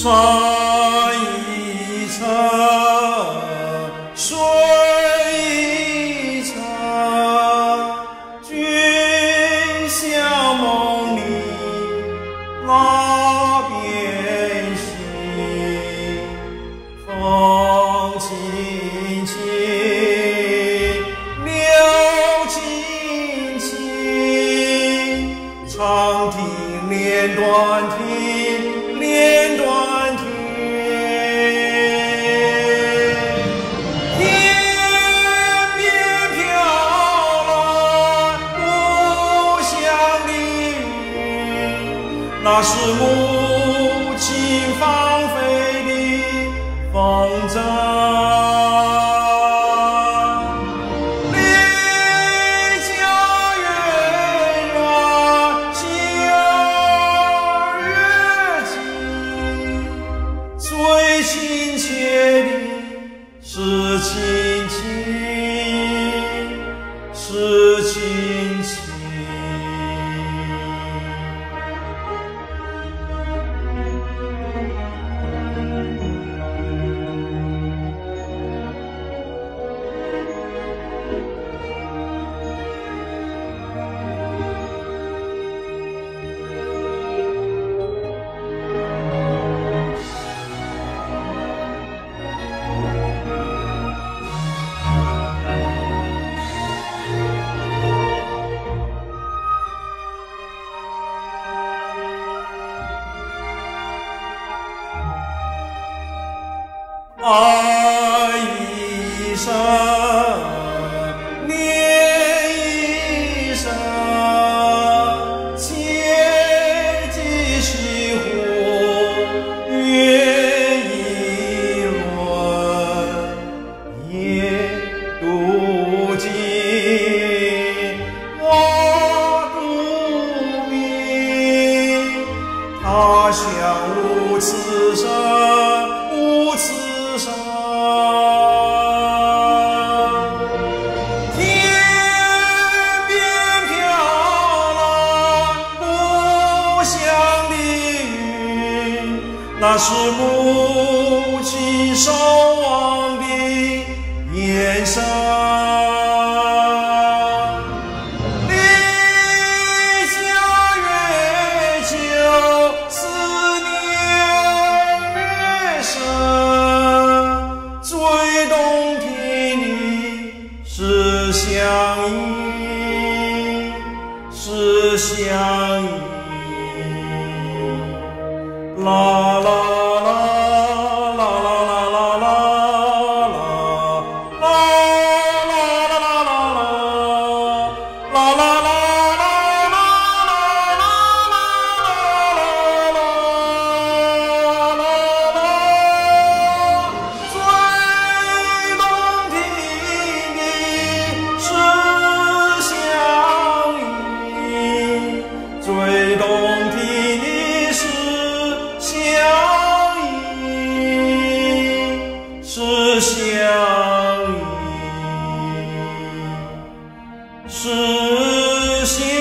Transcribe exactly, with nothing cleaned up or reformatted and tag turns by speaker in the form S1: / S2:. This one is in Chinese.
S1: 山一程，水一程，君向梦里那边行，风轻轻，柳青青，长亭连短亭，连短亭。天边飘来故乡的云，那是母亲放飞的风筝。最亲切的是亲情，是亲情。爱一生，恋一生，切记西湖月一轮，夜独静，我独明。他乡无此生，无此生。天边飘来故乡的云，那是母亲守望的眼神。是相依，是相依，啦啦啦啦啦啦啦啦啦，啦啦啦啦啦啦，啦啦啦。最动听的是相依，是相依，是相依。